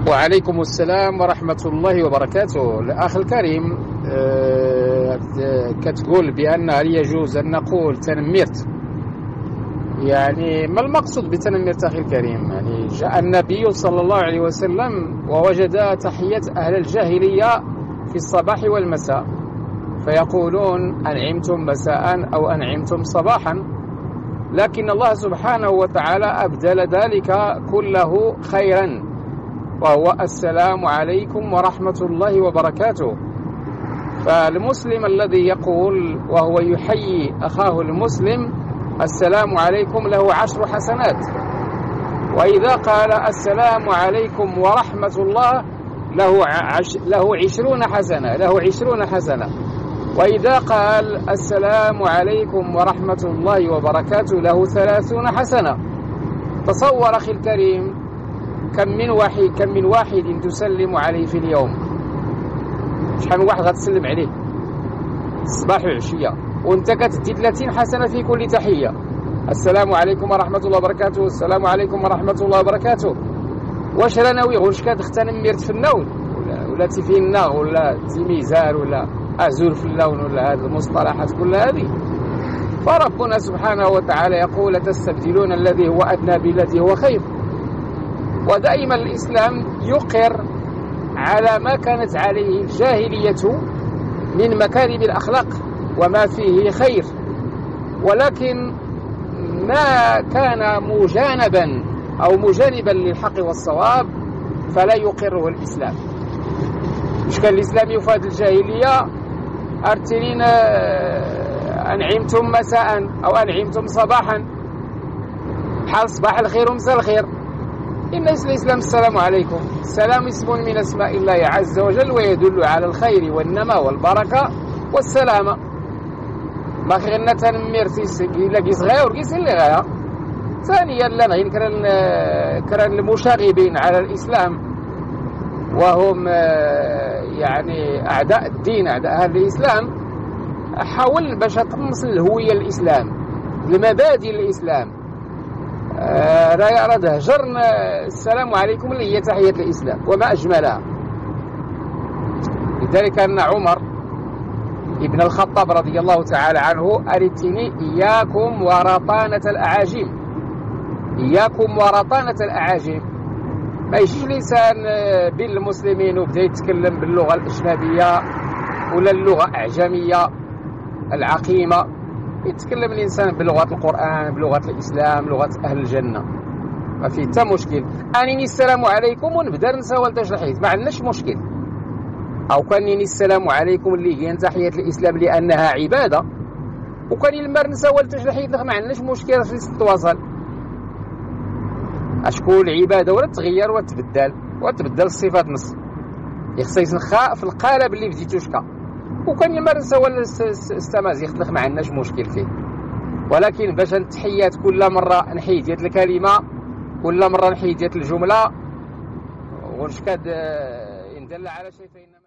وعليكم السلام ورحمة الله وبركاته. الأخ الكريم، كتقول بأن هل يجوز أن نقول تنمرت؟ يعني ما المقصود بتنمرت أخي الكريم؟ يعني جاء النبي صلى الله عليه وسلم ووجد تحية أهل الجاهلية في الصباح والمساء، فيقولون أنعمتم مساء أو أنعمتم صباحا، لكن الله سبحانه وتعالى أبدل ذلك كله خيرا، وهو السلام عليكم ورحمة الله وبركاته. فالمسلم الذي يقول وهو يحيي أخاه المسلم السلام عليكم له 10 حسنات، وإذا قال السلام عليكم ورحمة الله له 20 حسنة، وإذا قال السلام عليكم ورحمة الله وبركاته له 30 حسنة. تصور أخي الكريم كم من واحد تسلم عليه في اليوم، شحال من واحد غتسلم عليه الصباح والعشية، وانت كتدي 30 حسنة في كل تحية. السلام عليكم ورحمة الله وبركاته، السلام عليكم ورحمة الله وبركاته. واش رانا واش كتنمرت في النون ولا في النغ ولا ميزان ولا أزور في اللون ولا هذه المصطلحات كلها هذه؟ فربنا سبحانه وتعالى يقول تستبدلون الذي هو أدنى بالذي هو خير. ودائما الإسلام يقر على ما كانت عليه الجاهلية من مكارم الأخلاق وما فيه خير، ولكن ما كان مجانبا أو مجانبا للحق والصواب فلا يقره الإسلام. مش كان الإسلام يفاد الجاهلية أرتلين أنعمتم مساء أو أنعمتم صباحا، بحال صباح الخير ومساء الخير. إن الإسلام السلام عليكم، السلام اسم من أسماء الله عز وجل ويدل على الخير والنماء والبركة والسلامة. ما غيرنا تنمرتي إلا كي صغير كيس اللي غاية. ثانيا لا غير كران المشاغبين على الإسلام وهم يعني أعداء الدين، أعداء أهل الإسلام، حاول باش تطمس الهوية الإسلام، المبادئ الإسلام، راه هجرنا السلام عليكم اللي هي تحية الإسلام وما أجملها. لذلك أن عمر ابن الخطاب رضي الله تعالى عنه أردتني إياكم ورطانة الأعاجم، إياكم ورطانة الأعاجم. ما يجيش الإنسان بين المسلمين وبدأ يتكلم باللغة الأجنبية ولا اللغة الأعجمية العقيمة، يتكلم الإنسان بلغة القرآن، بلغة الإسلام، لغة أهل الجنة، ما فيه حتى مشكل. أنني السلام عليكم ونبدأ نساول تشريحيت، ما عندناش مشكل. أو كان السلام عليكم اللي هي تحية الإسلام لأنها عبادة، وكان المر نساول تشريحيت ما عندناش مشكل في تتواصل. أشكون عبادة ولا تغير وتبدل الصفات نص، يخص يسنخا في القالب اللي بديتو شكا، وكان المر نساول استمازيغ ما عندناش مشكل فيه. ولكن باش التحيات كل مرة نحيد ديال الكلمة، كل مرة نحيد ديال الجملة، ونشكاد يندل على شيء فإن